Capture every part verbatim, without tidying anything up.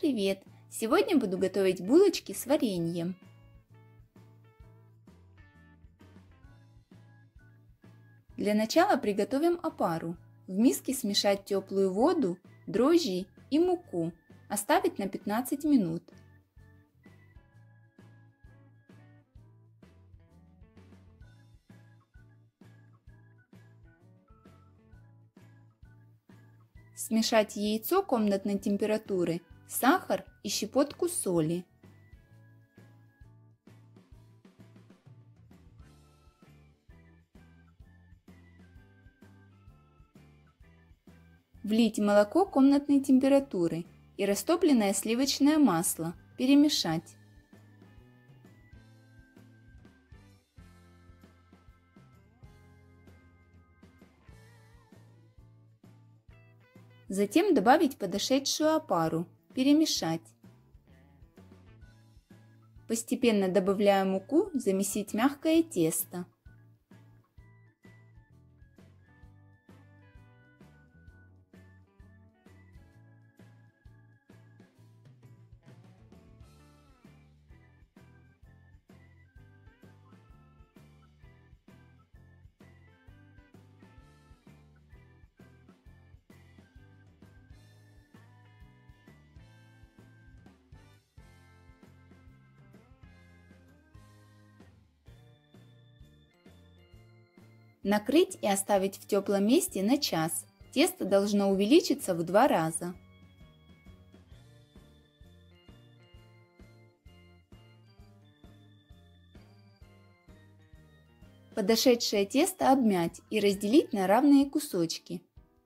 привет! Сегодня буду готовить булочки с вареньем. Для начала приготовим опару. В миске смешать теплую воду, дрожжи и муку. Оставить на пятнадцать минут. Смешать яйцо комнатной температуры, сахар и щепотку соли. Влить молоко комнатной температуры и растопленное сливочное масло. Перемешать. Затем добавить подошедшую опару. Перемешать. Постепенно добавляя муку, замесить мягкое тесто. Накрыть и оставить в теплом месте на час. Тесто должно увеличиться в два раза. Подошедшее тесто обмять и разделить на равные кусочки.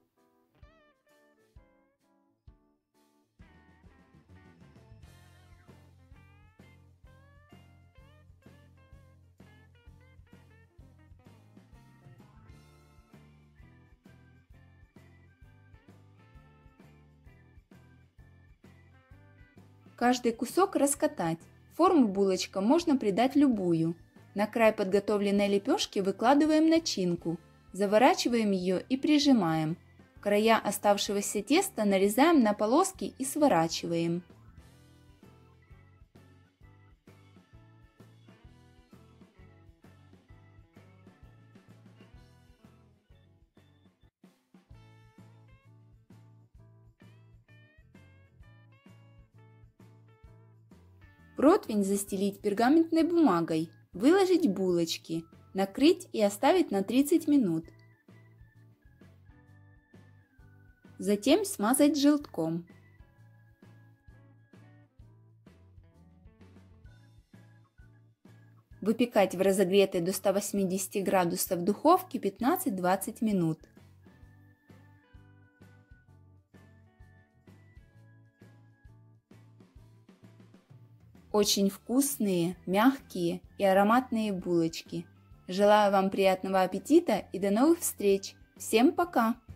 Каждый кусок раскатать. Форму булочка можно придать любую. На край подготовленной лепешки выкладываем начинку, заворачиваем ее и прижимаем. Края оставшегося теста нарезаем на полоски и сворачиваем. Противень застелить пергаментной бумагой, выложить булочки, накрыть и оставить на тридцать минут. Затем смазать желтком. Выпекать в разогретой до ста восьмидесяти градусов духовке пятнадцать-двадцать минут. Очень вкусные, мягкие и ароматные булочки. Желаю вам приятного аппетита и до новых встреч! Всем пока!